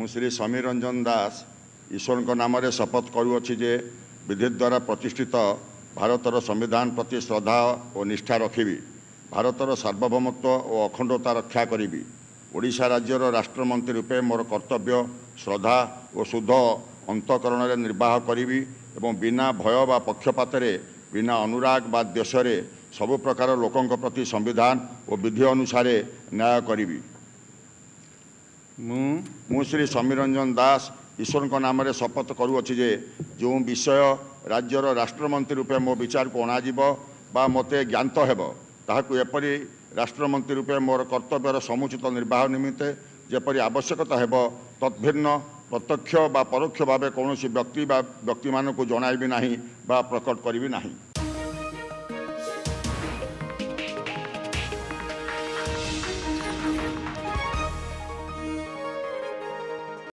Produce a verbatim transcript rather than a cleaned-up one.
ମୁଁ ଶ୍ରୀ ସମୀର ରଞ୍ଜନ ଦାସ ଈଶ୍ୱରଙ୍କ ନାମରେ ଶପଥ କରୁଅଛି ଯେ ବିଧି ଦ୍ୱାରା ପ୍ରତିଷ୍ଠିତ ଭାରତର ସମ୍ବିଧାନ ପ୍ରତି ଶ୍ରଦ୍ଧା ଓ ନିଷ୍ଠା ରଖିବି, ଭାରତର ସାର୍ବଭୌମତ୍ୱ ଓ ଅଖଣ୍ଡତା ରକ୍ଷା କରିବି, ଓଡ଼ିଶା ରାଜ୍ୟର ରାଷ୍ଟ୍ରମନ୍ତ୍ରୀ ରୂପେ ମୋର କର୍ତ୍ତବ୍ୟ ଶ୍ରଦ୍ଧା ଓ ଶୁଦ୍ଧ ଅନ୍ତଃକରଣରେ ନିର୍ବାହ କରିବି ଏବଂ ବିନା ଭୟ ବା ପକ୍ଷପାତରେ ବିନା ଅନୁରାଗ ବା ଦ୍ୱେଷରେ ସବୁ ପ୍ରକାର ଲୋକଙ୍କ ପ୍ରତି ସମ୍ବିଧାନ ଓ ବିଧି ଅନୁସାରେ ନ୍ୟାୟ କରିବି। ମୁଁ ମୁଁ ଶ୍ରୀ ସମୀର ରଞ୍ଜନ ଦାସ ଈଶ୍ୱରଙ୍କ ନାମରେ ଶପଥ କରୁଅଛି ଯେ ଯେଉଁ ବିଷୟ ରାଜ୍ୟର ରାଷ୍ଟ୍ରମନ୍ତ୍ରୀ ରୂପେ ମୋ ବିଚାରକୁ ଅଣାଯିବ ବା ମୋତେ ଜ୍ଞାତ ହେବ, ତାହାକୁ ଏପରି ରାଷ୍ଟ୍ରମନ୍ତ୍ରୀ ରୂପେ ମୋର କର୍ତ୍ତବ୍ୟର ସମୁଚିତ ନିର୍ବାହ ନିମିତ୍ତେ ଯେପରି ଆବଶ୍ୟକତା ହେବ ତଦ୍ଭିନ୍ନ ପ୍ରତ୍ୟକ୍ଷ ବା ପରୋକ୍ଷ ଭାବେ କୌଣସି ବ୍ୟକ୍ତି ବା ବ୍ୟକ୍ତିମାନଙ୍କୁ ଜଣାଇବି ନାହିଁ ବା ପ୍ରକଟ କରିବି ନାହିଁ।